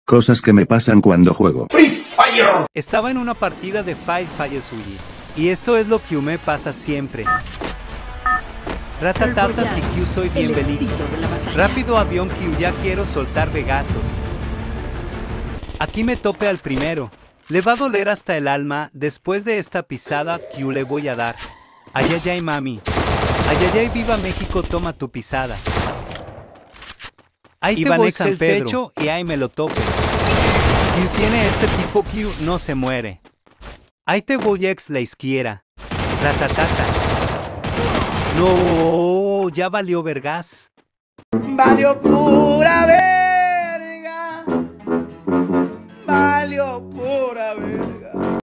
Cosas que me pasan cuando juego. Estaba en una partida de Five Fires Wii, y esto es lo que me pasa siempre. Ratatata si Q soy bienvenido. Rápido avión Q, ya quiero soltar vegazos. Aquí me tope al primero. Le va a doler hasta el alma. Después de esta pisada Q le voy a dar. Ayayay mami. Ayayay viva México, toma tu pisada. Ahí te voy San Pedro. Pecho y ahí me lo tope. Q tiene este tipo, Q no se muere. Ahí te voy ex la izquierda. Ratatata. No, ya valió vergas. Valió pura verga. Valió pura verga.